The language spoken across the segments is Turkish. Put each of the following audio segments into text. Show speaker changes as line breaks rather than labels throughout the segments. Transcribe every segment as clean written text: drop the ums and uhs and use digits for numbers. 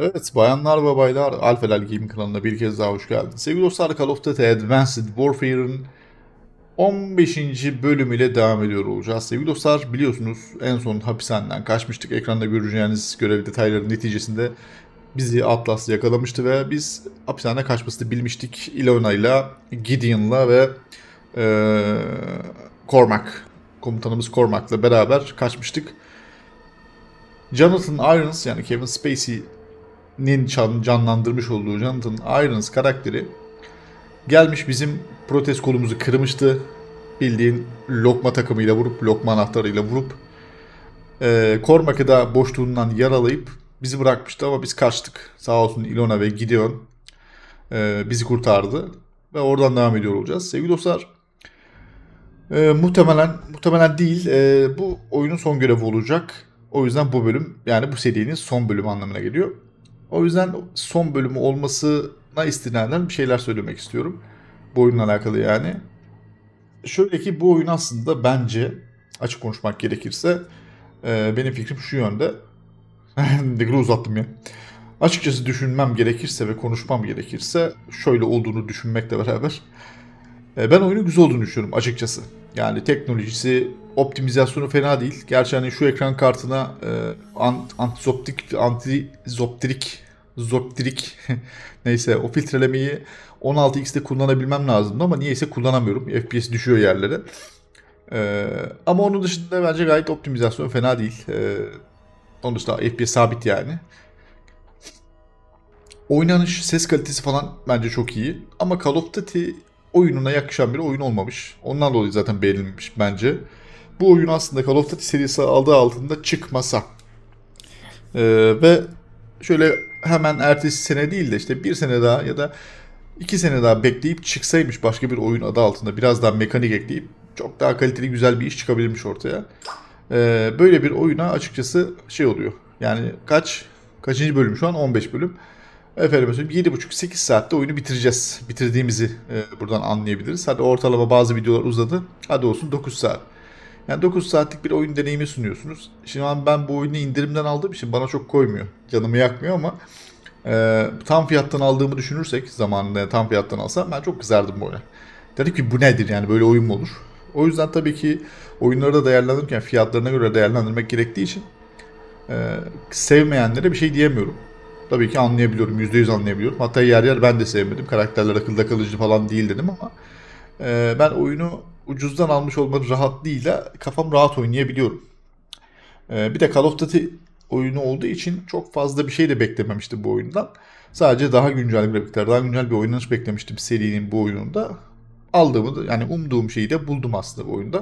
Evet, bayanlar ve baylar, Alfeler Gaming kanalına bir kez daha hoş geldiniz. Sevgili dostlar, Call of Duty Advanced Warfare'ın 15. bölümüyle devam ediyor olacağız. Sevgili dostlar, biliyorsunuz en son hapishaneden kaçmıştık. Ekranda göreceğiniz görev detayları neticesinde bizi Atlas yakalamıştı ve biz hapishaneden kaçmasını bilmiştik. Ilona'yla, Gideon'la ve eee Cormac, komutanımız Cormac'la beraber kaçmıştık. Jonathan Irons, yani Kevin Spacey'nin canlandırmış olduğu Jonathan Irons karakteri gelmiş, bizim protez kolumuzu kırmıştı. Bildiğin lokma takımıyla vurup, lokma anahtarıyla vurup Cormac'ı da boşluğundan yaralayıp bizi bırakmıştı ama biz kaçtık. Sağ olsun Ilona ve Gideon bizi kurtardı ve oradan devam ediyor olacağız. Sevgili dostlar, muhtemelen değil, bu oyunun son görevi olacak. O yüzden bu bölüm, yani bu serinin son bölümü anlamına geliyor. O yüzden son bölümü olmasına istinaden bir şeyler söylemek istiyorum. Bu oyunla alakalı yani. Şöyle ki, bu oyun aslında bence, açık konuşmak gerekirse, benim fikrim şu yönde. Ne kadar uzattım ya. Açıkçası düşünmem gerekirse ve konuşmam gerekirse şöyle olduğunu düşünmekle beraber ben oyunun güzel olduğunu düşünüyorum açıkçası. Yani teknolojisi, optimizasyonu fena değil. Gerçi hani şu ekran kartına zoptirik neyse, o filtrelemeyi 16x'te kullanabilmem lazımdı ama niyeyse kullanamıyorum. FPS düşüyor yerlere. Ama onun dışında bence gayet optimizasyon fena değil. Onun dışında FPS sabit yani. Oynanış, ses kalitesi falan bence çok iyi. Ama Call of Duty oyununa yakışan bir oyun olmamış. Ondan dolayı zaten beğenilmiş bence. Bu oyun aslında Call of Duty serisi aldığı altında çıkmasa ve şöyle hemen ertesi sene değil de işte bir sene daha ya da 2 sene daha bekleyip çıksaymış başka bir oyun adı altında, biraz daha mekanik ekleyip çok daha kaliteli güzel bir iş çıkabilirmiş ortaya. Böyle bir oyuna açıkçası şey oluyor. Yani kaçıncı bölüm şu an? 15 bölüm. Efendim söyleyeyim, 7,5-8 saatte oyunu bitireceğiz. Bitirdiğimizi buradan anlayabiliriz. Hadi ortalama bazı videolar uzadı. Hadi olsun 9 saat. Yani 9 saatlik bir oyun deneyimi sunuyorsunuz. Şimdi ben bu oyunu indirimden aldığım için bana çok koymuyor. Canımı yakmıyor ama tam fiyattan aldığımı düşünürsek, zamanında tam fiyattan alsam ben çok kızardım bu oyuna. Dedim ki bu nedir yani, böyle oyun mu olur? O yüzden tabii ki oyunları da değerlendirirken fiyatlarına göre değerlendirmek gerektiği için sevmeyenlere bir şey diyemiyorum. Tabii ki anlayabiliyorum, %100 anlayabiliyorum. Hatta yer yer ben de sevmedim. Karakterler akılda kalıcı falan değil dedim ama ben oyunu ucuzdan almış olmanın rahatlığıyla kafam rahat oynayabiliyorum. Bir de Call of Duty oyunu olduğu için çok fazla bir şey de beklememiştim bu oyundan. Sadece daha güncel grafikler, daha güncel bir oynanış beklemiştim serinin bu oyununda. Aldığımı da, yani umduğum şeyi de buldum aslında bu oyunda.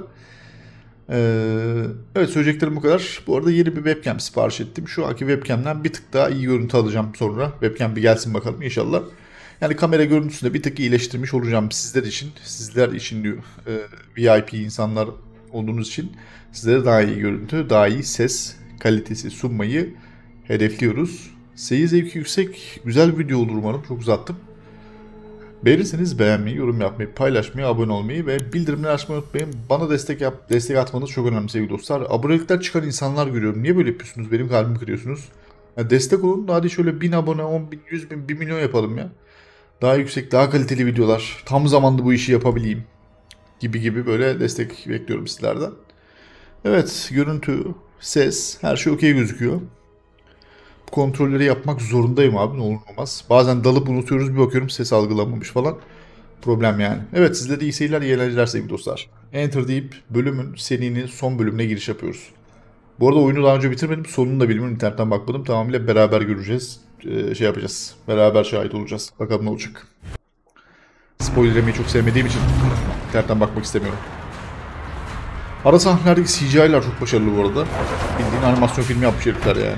Evet, söyleyeceklerim bu kadar. Bu arada yeni bir webcam sipariş ettim. Şu anki webcam'den bir tık daha iyi görüntü alacağım sonra. Webcam bir gelsin bakalım inşallah. Yani kamera görüntüsünde bir tık iyileştirmiş olacağım sizler için. Sizler için diyor. VIP insanlar olduğunuz için sizlere daha iyi görüntü, daha iyi ses kalitesi sunmayı hedefliyoruz. Seyir zevki yüksek, güzel bir video olur umarım. Çok uzattım. Beğenirseniz beğenmeyi, yorum yapmayı, paylaşmayı, abone olmayı ve bildirimleri açmayı unutmayın. Bana destek atmanız çok önemli sevgili dostlar. Abonelikler çıkan insanlar görüyorum. Niye böyle yapıyorsunuz? Benim kalbimi kırıyorsunuz. Ya destek olun. Hadi şöyle 1000 abone, 10 bin, 100 bin, 1 milyon yapalım ya. Daha yüksek, daha kaliteli videolar. Tam zamanlı bu işi yapabileyim. Gibi böyle destek bekliyorum sizlerden. Evet, görüntü, ses, her şey okey gözüküyor. Bu kontrolleri yapmak zorundayım abi, ne olur olmaz. Bazen dalıp unutuyoruz, bir bakıyorum ses algılanmamış falan. Problem yani. Evet, sizlere iyi seyirler, iyi eğlenceler sevgili dostlar. Enter deyip bölümün, serinin son bölümüne giriş yapıyoruz. Bu arada oyunu daha önce bitirmedim. Sonunu da bilmiyorum. İnternetten bakmadım. Tamamıyla beraber göreceğiz. Şey yapacağız. Beraber şahit olacağız. Bakalım ne olacak. Spoiler yemeyi çok sevmediğim için internetten bakmak istemiyorum. Ara sahnelerdeki CGI'lar çok başarılı bu arada. Bildiğin animasyon filmi yapmış herifler yani.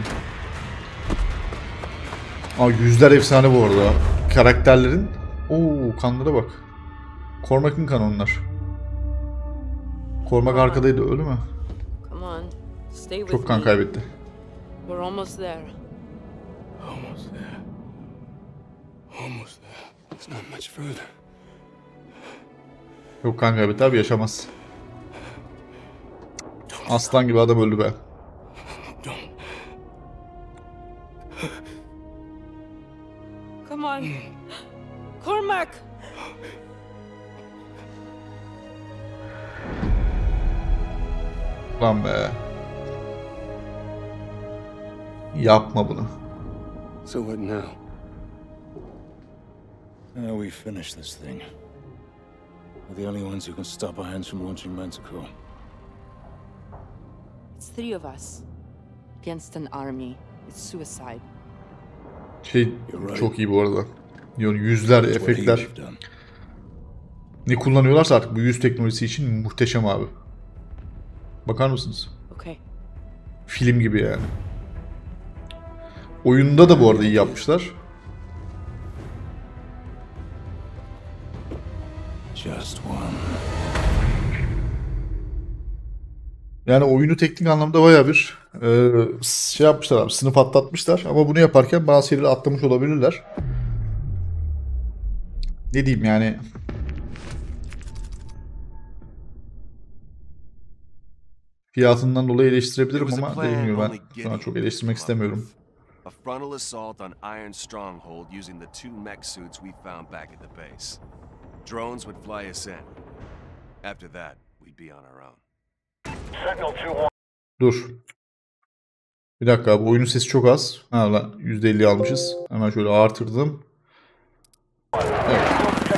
Aa, yüzler efsane bu arada. Karakterlerin... Oo, kanlara bak. Cormac'ın kanı onlar. Cormac arkadaydı, öyle mi?
Come on, stay with
Çok kan
me.
kaybetti.
We're almost there.
Almost there. Almost there. It's not much further.
Çok kan kaybetti abi, yaşamaz. Aslan gibi adam öldü be.
Don't.
Cormac!
Lan be. Yapma bunu.
So what now?
We finish this thing. We're the only ones who can stop Irons from launching Manticore.
It's 3 of us. Against an army. It's suicide.
Çok iyi bu arada. Yüzler,
What
efektler.
you've done.
Ne kullanıyorlarsa artık bu yüz teknolojisi için muhteşem abi. Bakar mısınız?
Okay.
Film gibi yani. Oyunda da bu arada iyi yapmışlar.
Just one.
Yani oyunu teknik anlamda bayağı bir şey yapmışlar abi, sınıf atlatmışlar. Ama bunu yaparken bazı şeyleri atlamış olabilirler. Ne diyeyim yani... Fiyatından dolayı eleştirebilirim ama dediğim gibi ben şu an çok eleştirmek istemiyorum.
A frontal assault on Iron Stronghold using the 2 mech suits we found back at the base. Drones would fly us in. After that, we'd be on our own.
Dur. Bir dakika abi, oyunun sesi çok az. Ha lan, %50 almışız. Hemen şöyle artırdım. Evet.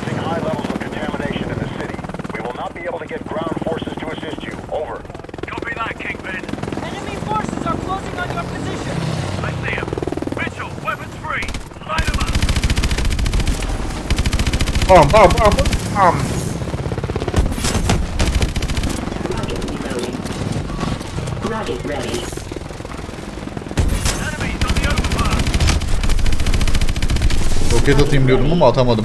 Enemy forces are closing on your position!
I see him. Mitchell, weapons free. Light him up.
Bam bam bam bam.
Rocket ready.
Enemies on the overpass.
Roket atayım diyordum ama atamadım.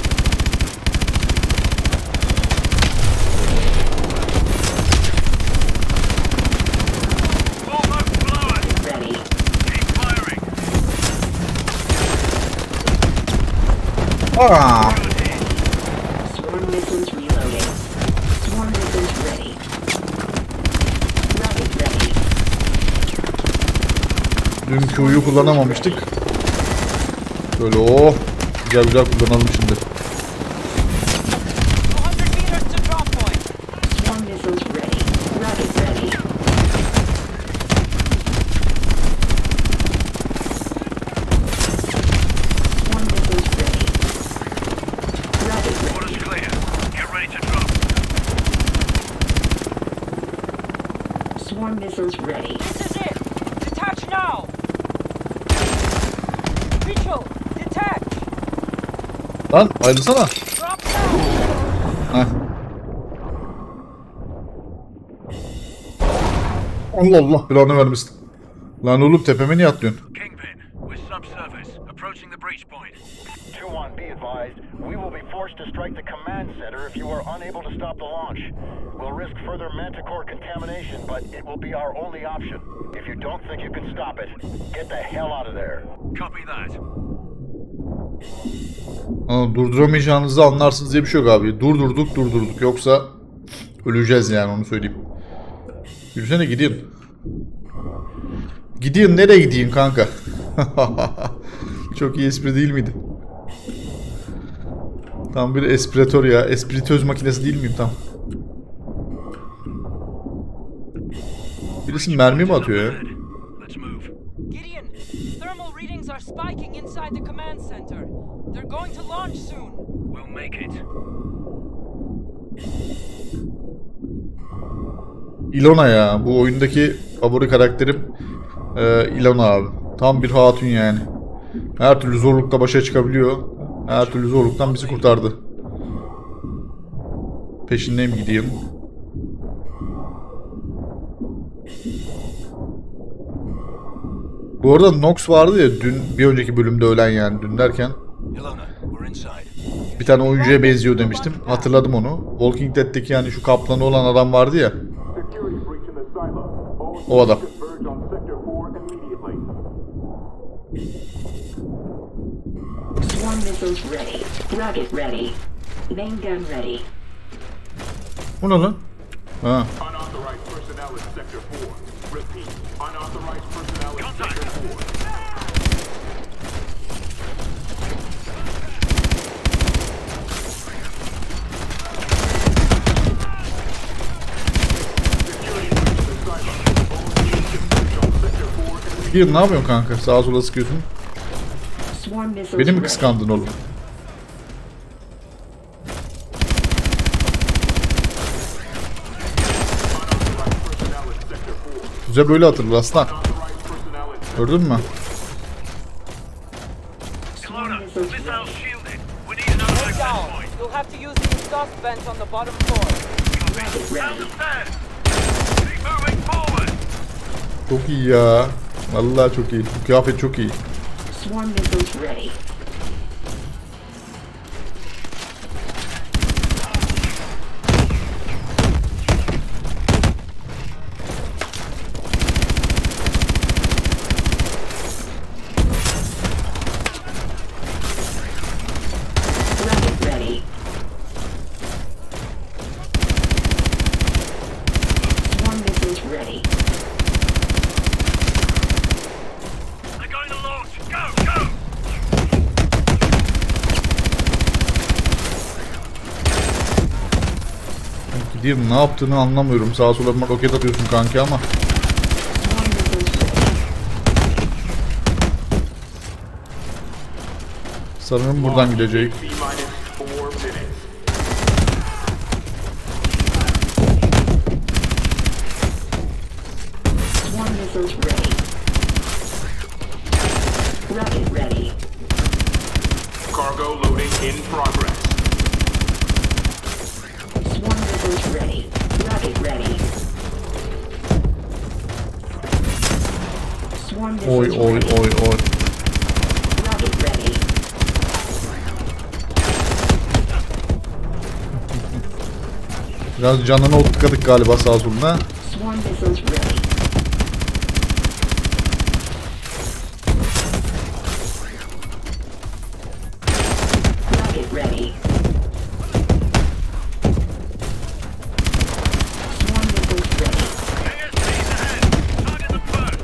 Almost blow it.
Ready.
Keep firing.
Aa!
Swarm missiles reloading. Swarm missiles ready. Rocket ready.
Dünkü uyu kullanamamıştık. Böyle oh! Güzel güzel kullanalım şimdi.
200 meters to drop point!
Swarm missiles ready. Rocket ready. Swarm missiles ready. Rocket ready.
Order's clear. Get ready to drop.
Swarm missiles ready.
This is it! Detach now! Mitchell, detach!
Lan ayrılsana.
Drop now!
Heh. Allah Allah belanı vermesin. Lan oğlum tepeme niye atlıyorsun?
Kingpin, we're subsurface. Approaching the breach point.
2-1, be advised. We will be forced to strike the command center if you are unable to stop the launch. We'll risk further Manticore contamination, but it will be our only option. If you don't think you can stop it, get the hell out of there.
Copy that.
Durduramayacağınızı anlarsınız diye bir şey yok abi. Durdurduk. Yoksa öleceğiz yani, onu söyleyeyim. Yürüsene gideyim. Gideyim, nereye gideyim kanka? Çok iyi espri değil miydi? Tam bir espritör ya. Espritöz makinesi değil miyim tam? Birisi mermi mi atıyor ya?
Let's move.
Gideon, thermal readings are spiking inside the command center. They're going to launch soon.
We'll make it.
Ilona ya. Bu oyundaki favori karakterim Ilona abi. Tam bir hatun yani. Her türlü zorlukla başa çıkabiliyor. Her türlü zorluktan bizi kurtardı. Peşindeyim, gideyim. Bu arada Nox vardı ya dün, bir önceki bölümde ölen yani, dün derken.
Ilona, we're inside.
Bir tane oyuncuya benziyor demiştim. Hatırladım onu. Walking Dead'teki yani şu kaplanı olan adam vardı ya. O adam.
Swarm missiles ready. Rocket ready. Main gun ready.
Bu ne lan? Ha.
Unauthorized personnel in Sector 4. Repeat, unauthorized personnel in Sector 4.
Bir ne yapıyorsun kanka? Sağa sola sıkıyorsun.
Swarm missiles
Beni mi
ready.
kıskandın oğlum? Bize böyle hatırlar aslan. Gördün mü?
Kelowna, missiles shielded. We need another access
Down.
point.
You'll have to use the exhaust vent on the bottom floor.
Sound the stairs. Keep moving forward.
Çok iyi ya. Vallahi çok iyi. Bu kıyafet çok iyi.
Swarm missiles ready. Rocket ready. Swarm missiles ready.
They're going to launch. Go, go.
Gidiyorum, ne yaptığını anlamıyorum. Sağa sola roket atıyorsun kanki ama.
Swarm missiles ready.
Sanırım buradan gidecek.
Swarm missiles ready. Rocket ready.
Cargo loading in progress.
Swarm missiles ready. Rocket ready. Swarm
Oy
missiles
oy
ready.
oy oy.
Rocket ready.
Biraz canını otladık galiba sağa soluna.
Swarm missiles ready. Rocket ready. Swarm missiles ready.
ASC's ahead. Target them first.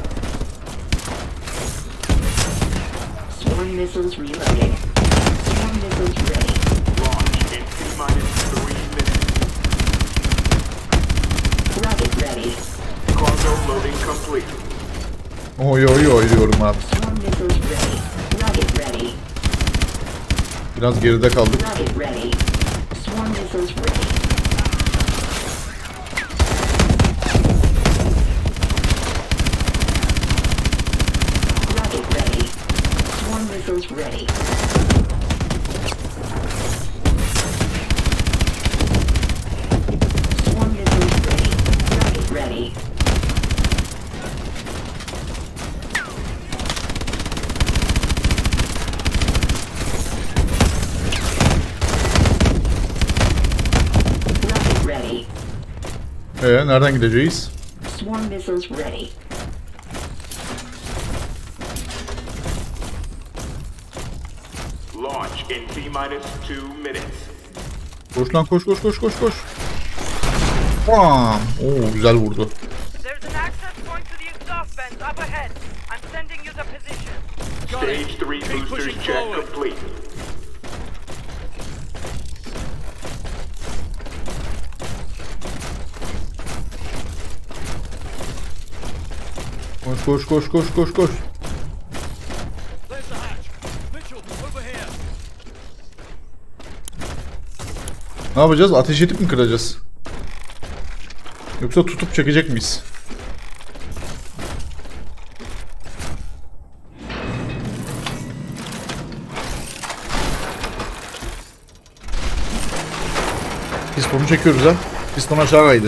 Swarm missiles reloading. Swarm missiles ready.
Launch in T-minus 3 minutes.
Rocket ready.
Cargo loading complete.
Oy oy oy diyorum abi.
Swarm missiles ready. Rocket ready.
Biraz geride kaldık.
Rocket ready. Swarm missiles ready. Rocket ready. Swarm missiles ready. Swarm missiles ready. Rocket ready. Rocket ready.
Nereden gideceğiz?
Swarm missiles ready.
Launch in T-minus 2 minutes.
Koş lan koş koş koş koş koş. Bam! Oo güzel vurdu.
There's an access point to the exhaust vents up ahead. I'm sending you the position.
Stage 3 boosters check complete.
Koş koş koş koş koş koş.
There's the hatch. Mitchell, over here.
Ne yapacağız? Ateş edip mi kıracağız? Yoksa tutup çekecek miyiz? Pistonu çekiyoruz ha. Piston aşağı kaydı.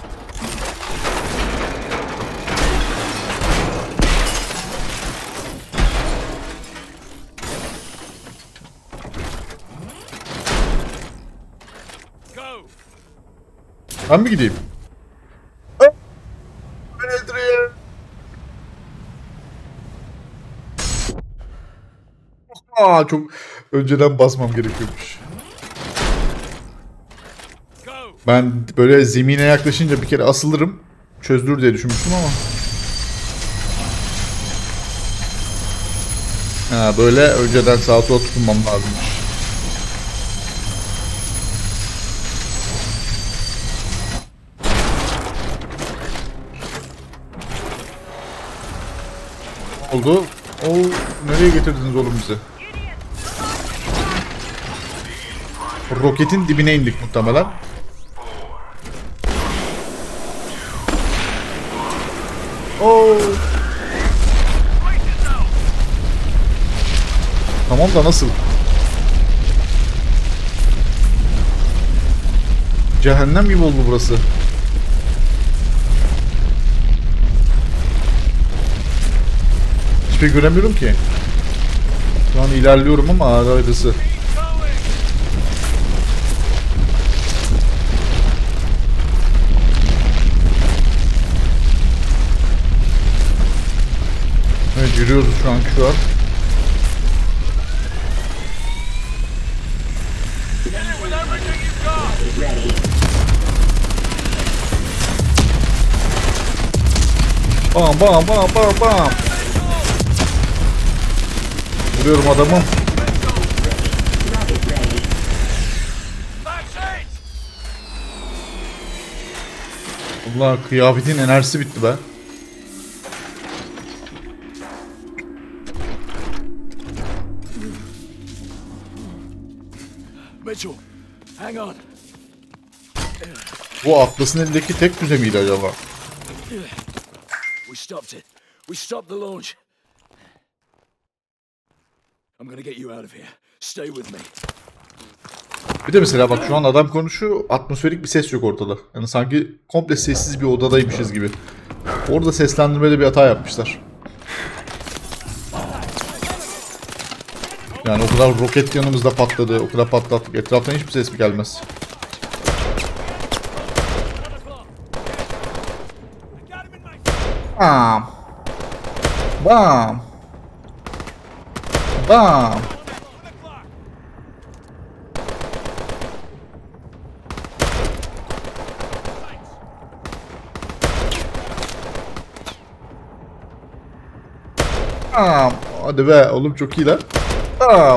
Go.
Ben mi gideyim? Çok önceden basmam gerekiyormuş.
Go.
Ben böyle zemine yaklaşınca bir kere asılırım. Çözülür diye düşünmüştüm ama. Ha, böyle önceden sağa sola tutunmam lazımmış. oldu. Oo, nereye getirdiniz oğlum bizi? Roketin dibine indik muhtemelen. Oo. Tamam da nasıl? Cehennem gibi oldu burası. Hiçbir şey göremiyorum ki. Şu an ilerliyorum ama arası. Evet, yürüyoruz şu an.
Ready.
Bam bam bam bam bam. Vuruyorum adamı.
Rocket ready.
Allah, kıyafetin enerjisi bitti be.
Mitchell, hang on.
Bu Atlas'ın elindeki tek füze miydi acaba?
We stopped it. We stopped the launch. I'm gonna get you out of here. Stay with me.
Bir de mesela bak, şu an adam konuşuyor, atmosferik bir ses yok ortada. Yani sanki komple sessiz bir odadaymışız gibi. Orada seslendirmede bir hata yapmışlar. Yani o kadar roket yanımızda patladı, o kadar patlattık. Etraftan hiçbir ses mi gelmez? Bam. Bam. Bam. Bam. Hadi be oğlum, çok iyi lan. Bam.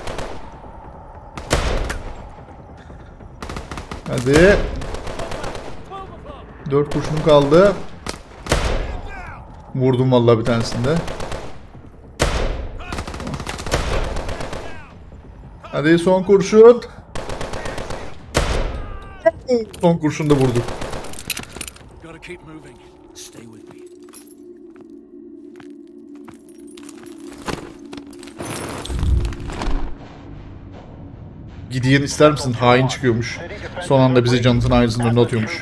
Hadi. 4 kurşunum kaldı. Vurdum vallahi bir tanesinde. Hadi son kurşun. Son kurşun da vurduk.
Gotta keep moving. Stay with me.
Gideyen ister misin? Hain çıkıyormuş. Son anda bizi Jonathan Irons'ın önüne atıyormuş.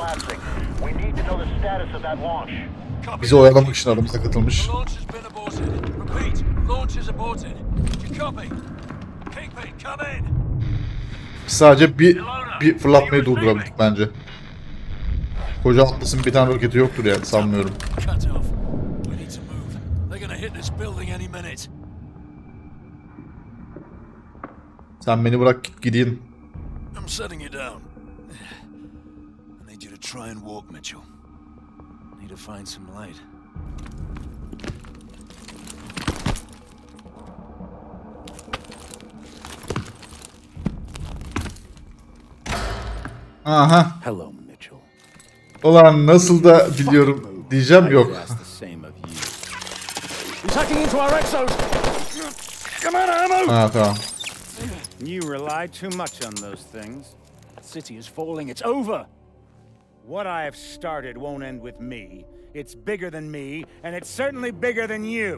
Bizi oyalamak için aramıza katılmış.
Launch has been aborted. Repeat, launch is aborted. You copy? Kingpin, come in.
Sadece bir fırlatmayı durdurabildik bence. Koca Atlas'ın bir tane roketi yoktur yani, sanmıyorum.
Cut off. We need to move. They're gonna hit this building any minute.
Sen beni bırak git gideyim.
I'm setting you down. I need you to try and walk, Mitchell. Need to find some light.
Aha.
Hello, Mitchell.
Ulan nasıl da biliyorum diyeceğim, yok.
That's the same of you.
He's hacking into our exos. Come on, ammo!
Ha tamam.
You rely too much on those things.
The city is falling. It's over.
What I have started won't end with me. It's bigger than me, and it's certainly bigger than you.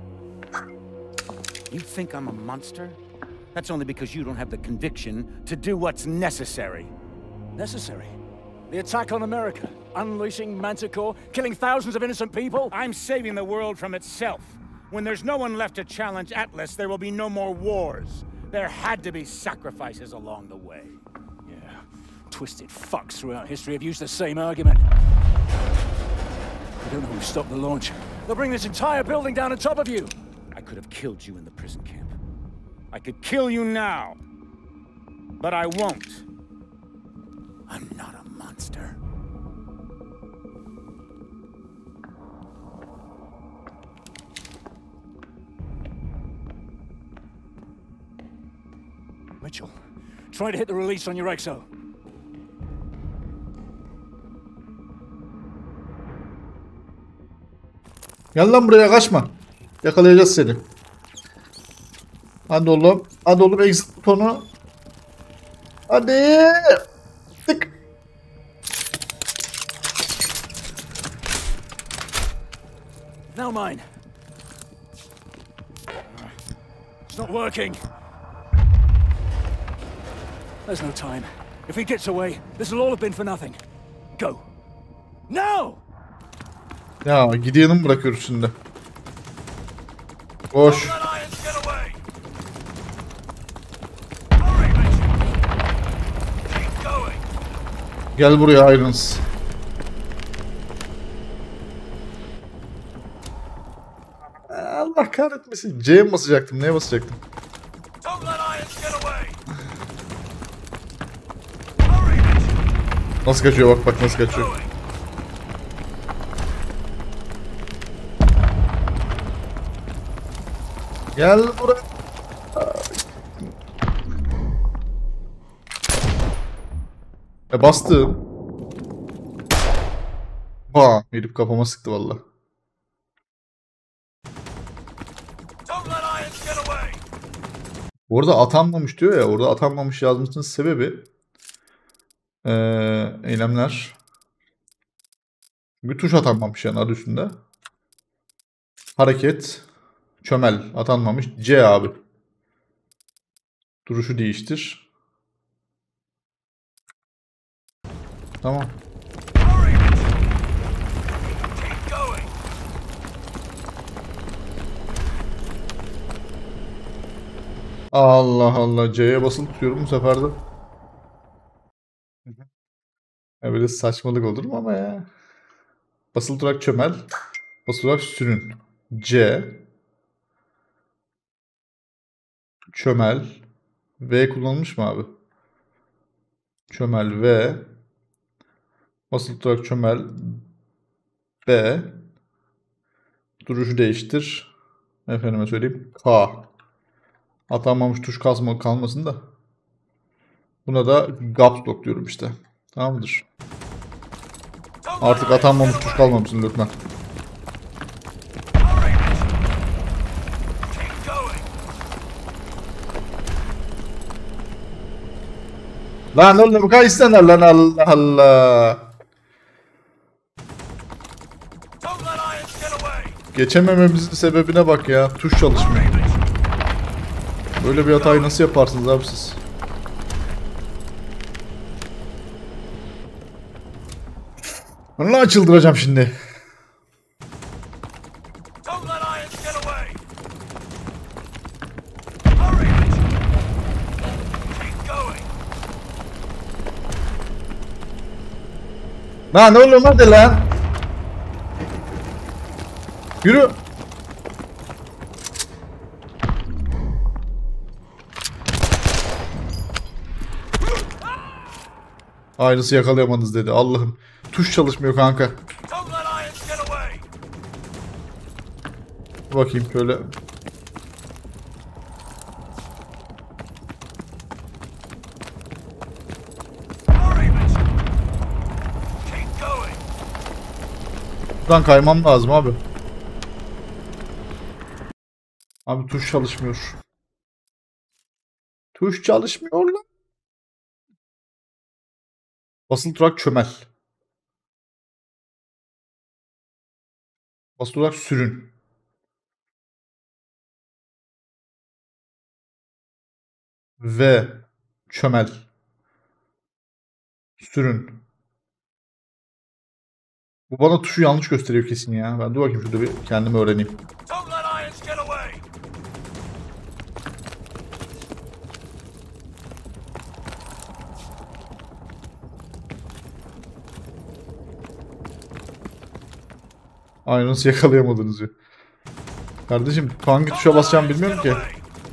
You think I'm a monster? That's only because you don't have the conviction to do what's necessary.
Necessary. The attack on America, unleashing Manticore, killing thousands of innocent people.
I'm saving the world from itself. When there's no one left to challenge Atlas, there will be no more wars. There had to be sacrifices along the way.
Yeah, twisted fucks throughout history have used the same argument. I don't know who stopped the launch. They'll bring this entire building down on top of you.
I could have killed you in the prison camp. I could kill you now. But I won't. I'm not a monster.
Mitchell, try to hit the release on your exo.
Gel lan buraya, kaçma. Yakalayacağız seni. Hadi oğlum. Hadi oğlum, exit butonu. Hadi. Tık.
Now mine. It's not working. There's no time. If he gets away, this will all have been for nothing. Go. Now!
Ya gideyenim mi bırakıyoruz şimdi? Boş.
Don't let Irons get away! Hurry, Mitchell! Keep going!
Gel buraya Irons. Allah kahretmesin. C'ye mi basacaktım? Neye basacaktım?
Don't let Irons get away! Hurry, Mitchell!
Nasıl kaçıyor, bak bak nasıl kaçıyor.
Going!
Gel buraya. Bastım. Bam. Herif kafama sıktı valla.
Don't let Irons get away!
Orada atanmamış diyor ya. Orada atanmamış yazmasının sebebi eylemler. Bir tuş atanmamış yani adı üstünde. Hareket. Çömel atanmamış. C abi. Duruşu değiştir. Tamam.
Hurry, Mitchell! Keep going!
Allah Allah. C'ye basılı tutuyorum bu sefer de. Ya böyle saçmalık olur mu ama ya. Basılı tutarak çömel. Basılı tutarak sürün. C. Çömel. V kullanılmış mı abi? Çömel V. Basılı tutarak çömel. B. Duruşu değiştir. Efendime söyleyeyim. K. Atanmamış tuş kalmasın da. Buna da Caps Lock diyorum işte. Tamamdır. Artık atanmamış tuş kalmamışsın lütfen.
Hurry, Mitchell! Keep going!
Lan oğlum kaçsana lan, Allah Allah.
Don't let Irons get away!
Geçemememizin sebebine bak ya. Tuş çalışmıyor.
Hurry, Mitchell!
Böyle bir hatayı nasıl yaparsınız abi siz? Allah çıldıracağım şimdi.
Don't let Irons get away! Hurry, Mitchell! Keep going!
Lan oğlum hadi lan. Yürü. Aynısı yakalayamadınız dedi. Allah'ım. Tuş çalışmıyor kanka.
Don't let Irons get away!
Bakayım şöyle.
Hurry, Mitchell! Keep going!
Buradan kaymam lazım abi. Abi tuş çalışmıyor. Tuş çalışmıyor lan. Basılı tutarak çömel. Basılı tutarak sürün. Ve çömel. Sürün. Bu bana tuşu yanlış gösteriyor kesin ya. Ben dur bakayım şurada bir kendimi öğreneyim.
Don't let Irons get away!
Ay nasıl yakalayamadınız ya. Kardeşim hangi tuşa basacağımı bilmiyorum ki.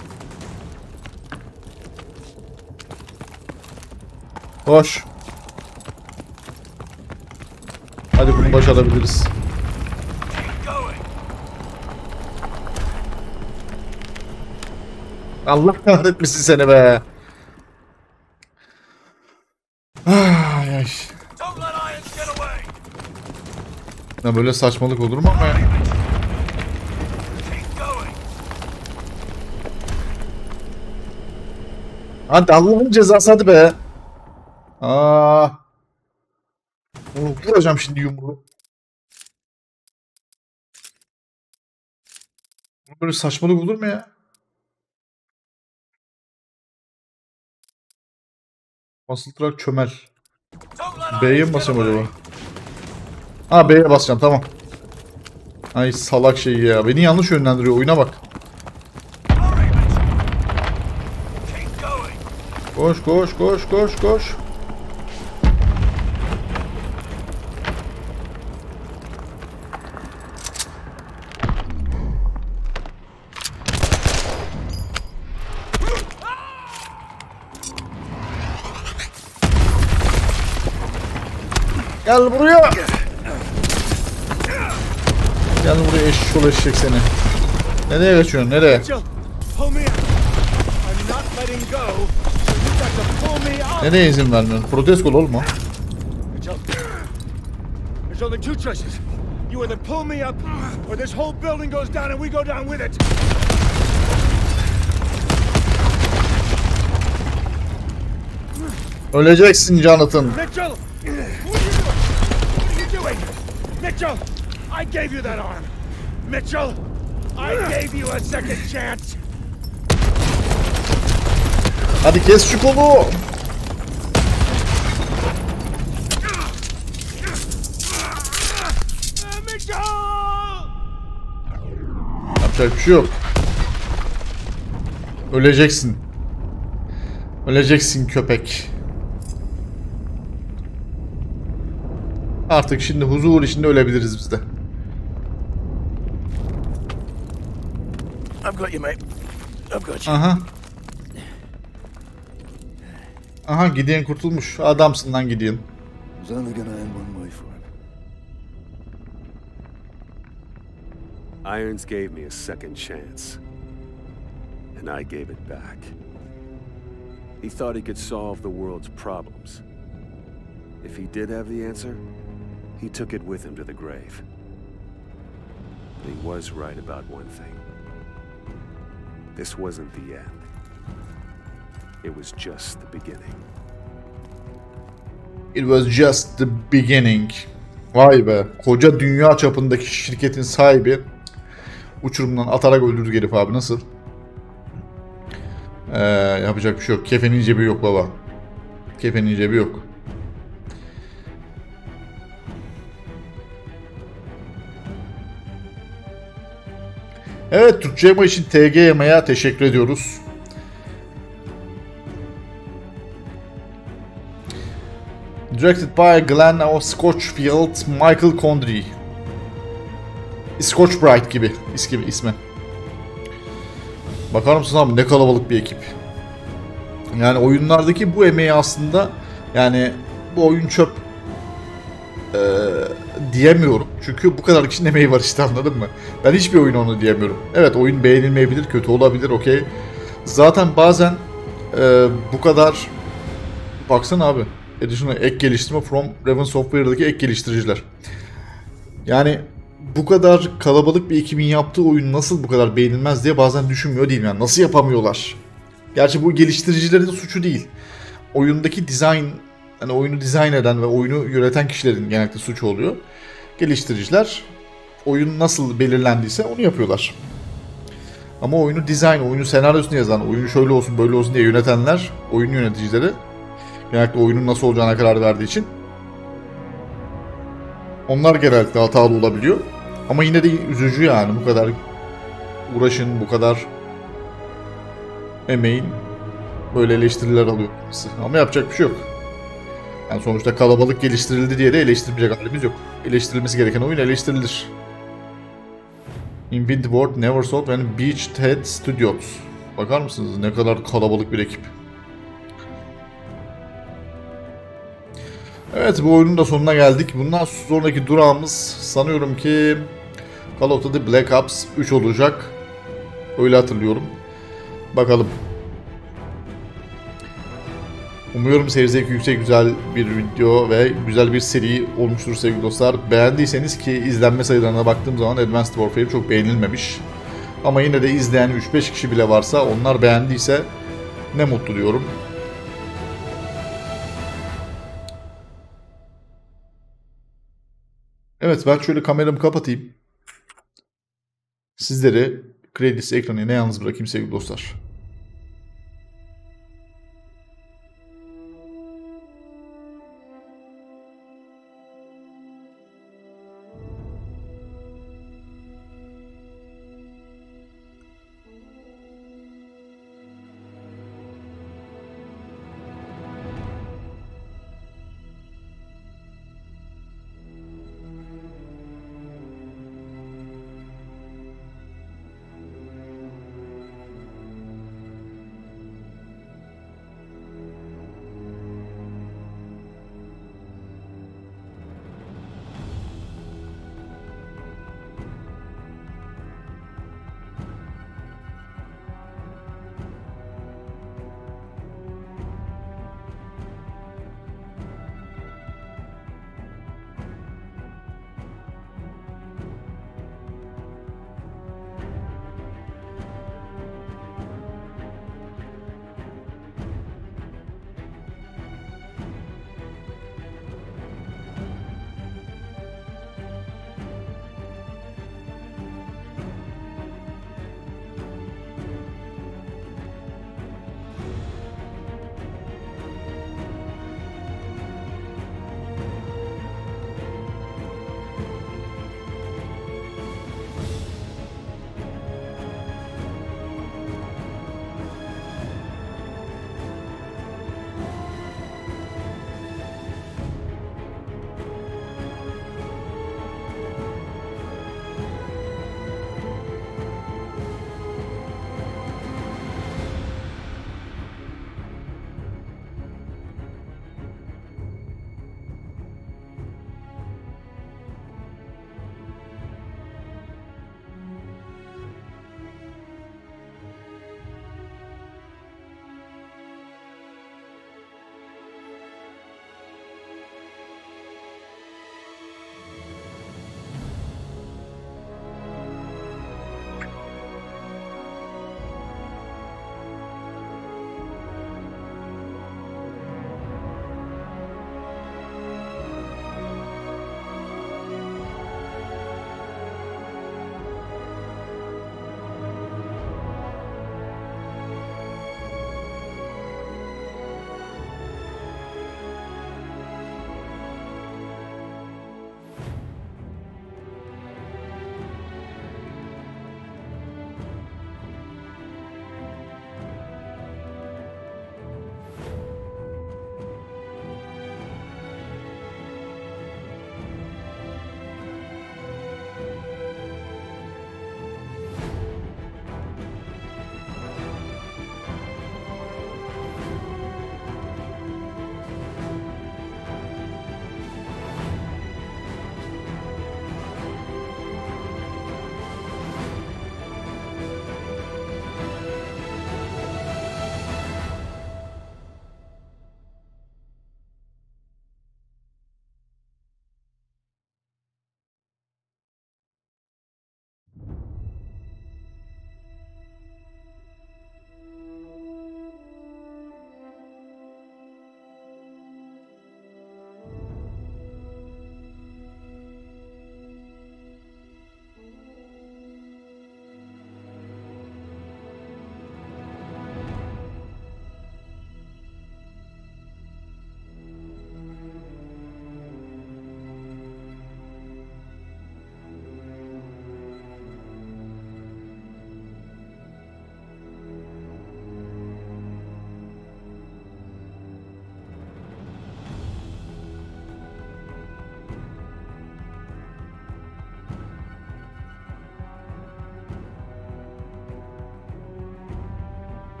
Hoş. Hadi bunu başarabiliriz.
Keep going!
Allah kahretmesin seni be. Ay ay.
Don't let Irons get away!
Ya böyle saçmalık olur mu ama ya?
Keep
Hadi Allah'ın cezası hadi be. Aa. Onu vuracağım şimdi yumruğu. Böyle saçmalık olur mu ya? Basılı tutarak çömel. B'ye mi basacağım acaba? Ha B'ye basacağım tamam. Ay salak şey ya. Beni yanlış yönlendiriyor. Oyuna bak. Koş koş koş koş koş. Gel buraya. Gel buraya eşşol eşek seni. Nereye kaçıyorsun? Nereye? Nereye izin vermiyorsun? Protest ol olma.
There's only two choices. You either pull me up, or this whole building goes down and we go down with it.
Öleceksin Jonathan.
Mitchell! What are you doing? Mitchell! I gave you that arm! Mitchell! I gave you a second chance!
Hadi kes şu kolu.
Mitchell!
Yapacak bir şey yok. Öleceksin. Öleceksin köpek. Artık şimdi huzur içinde ölebiliriz biz de.
I've got you, mate. I've got you.
Aha. Aha Gideon kurtulmuş. Adamsın lan Gideon.
It was only gonna end one way for him.
Irons gave me a second chance, and I gave it back. He thought he could solve the world's problems. If he did have the answer, he took it with him to the grave. But he was right about one thing. This wasn't the end. It was just the beginning.
It was just the beginning. Vay be. Koca dünya çapındaki şirketin sahibi uçurumdan atarak öldürdü herif abi. Nasıl? Yapacak bir şey yok. Kefenin cebi yok baba. Kefenin cebi yok. Evet, Türkçe Yama için TG Yama'ya teşekkür ediyoruz. Directed by Glenn O. Scotchfield, Michael Condrey. Scotchbright gibi ismi. Bakar mısın abi ne kalabalık bir ekip. Yani oyunlardaki bu emeği aslında yani bu oyun çöp diyemiyorum. Çünkü bu kadar kişinin emeği var işte anladın mı? Ben hiçbir oyun onu diyemiyorum. Evet oyun beğenilmeyebilir, kötü olabilir okey. Zaten bazen bu kadar baksana abi. Additional ek geliştirme from Raven Software'daki ek geliştiriciler. Yani bu kadar kalabalık bir ekibin yaptığı oyun nasıl bu kadar beğenilmez diye bazen düşünmüyor değilim yani. Nasıl yapamıyorlar? Gerçi bu geliştiricilerin suçu değil. Oyundaki design, hani oyunu dizayn eden ve oyunu yöneten kişilerin genellikle suçu oluyor. Geliştiriciler oyun nasıl belirlendiyse onu yapıyorlar. Ama oyunu dizayn, oyunu senaryosunu yazan, oyunu şöyle olsun böyle olsun diye yönetenler, oyun yöneticileri genellikle oyunun nasıl olacağına karar verdiği için onlar genellikle hatalı olabiliyor. Ama yine de üzücü yani bu kadar uğraşın, bu kadar emeğin böyle eleştiriler alıyor. Ama yapacak bir şey yok. Yani sonuçta kalabalık geliştirildi diye de eleştirmeyecek halimiz yok. Eleştirilmesi gereken oyun eleştirilir. Infinity Ward, Neversoft ve Beachhead Studios. Bakar mısınız ne kadar kalabalık bir ekip. Evet bu oyunun da sonuna geldik. Bundan sonraki durağımız sanıyorum ki Call of Duty Black Ops 3 olacak. Öyle hatırlıyorum. Bakalım. Umuyorum seyir zevki yüksek güzel bir video ve güzel bir seri olmuştur sevgili dostlar. Beğendiyseniz ki izlenme sayılarına baktığım zaman Advanced Warfare çok beğenilmemiş. Ama yine de izleyen 3-5 kişi bile varsa onlar beğendiyse Ne mutlu diyorum. Evet, ben şöyle kameramı kapatayım. Sizleri kredisi ekranıyla yalnız bırakayım sevgili dostlar.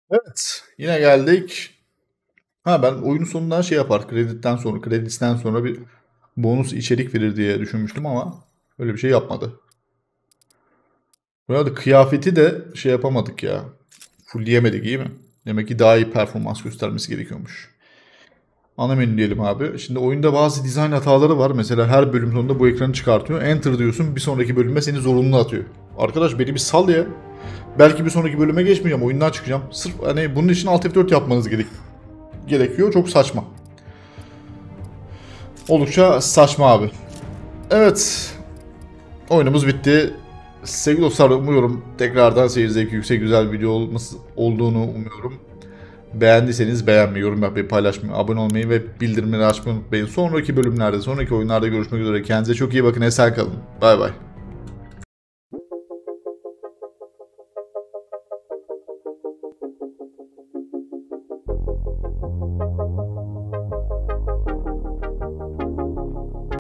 Evet, yine geldik. Ha, ben oyunun sonundan şey yapar, kredisten sonra bir bonus içerik verir diye düşünmüştüm ama öyle bir şey yapmadı. Bu arada kıyafeti de şey yapamadık ya. Fullleyemedik, iyi mi? Demek ki daha iyi performans göstermesi gerekiyormuş. Ana menü diyelim abi. Şimdi oyunda bazı dizayn hataları var. Mesela her bölüm sonunda bu ekranı çıkartıyor. Enter diyorsun, bir sonraki bölüme seni zorunlu atıyor. Arkadaş beni bir sal ya. Belki bir sonraki bölüme geçmeyeceğim, oyundan çıkacağım. Sırf hani bunun için Alt F4 yapmanız gerekiyor. Çok saçma. Oldukça saçma abi. Evet. Oyunumuz bitti. Sevgili dostlar, umuyorum tekrardan seyir zevki yüksek güzel bir video olduğunu umuyorum. Beğendiyseniz beğenmeyi, yorum yapmayı, paylaşmayı, abone olmayı ve bildirimleri açmayı unutmayın. Sonraki bölümlerde, sonraki oyunlarda görüşmek üzere. Kendinize çok iyi bakın. Esen kalın. Bay bay.